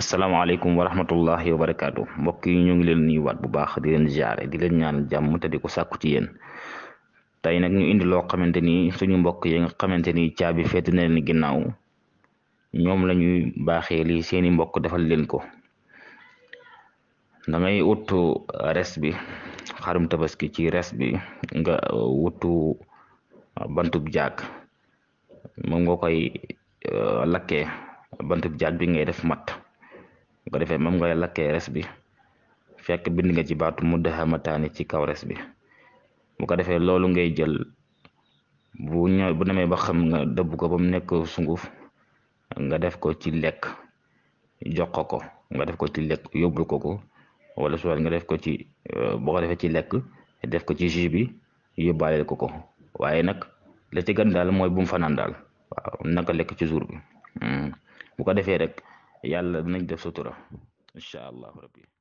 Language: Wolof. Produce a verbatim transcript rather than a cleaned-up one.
asalaamaaleykum wa rahmatullahi wa barakaatu mbokk yi ñu ngi leen nuyuwaat bu baax di leen jaare di leen ñaan jàmm te di ko sàkku ci yéen tey nag ñu indi loo xamante ni suñu mbokk yi nga xamante ni caabi féete na leen ginnaaw ñoom la ñuy baaxee li seeni mbokk defal leen ko. da ngay wutu res bi xarum tabaski ci res bi nga wutu bantub jaag moom nga koy lakkee bantub jaag bi ngay def mat. bu ko defee moom ngay lakkee res bi fekk bind nga ci baatu muddahamataani ci kaw res bi bu ko defee loolu ngay jël bu ñëw bu demee ba xam nga dëbb ko ba mu nekk sunguf nga def ko ci lekk jox ko ko nga def ko ci lekk yóbbul ko ko wala soit nga def ko ci boo ko defee ci lekk def ko ci jus bi yóbbaaleel ko ko waaye nag la ci gën daal mooy bu mu fanaan daal waaw naka lekk ci jour bi bu ko defee rek yàlla dinañ def sutura incha allahu rabbi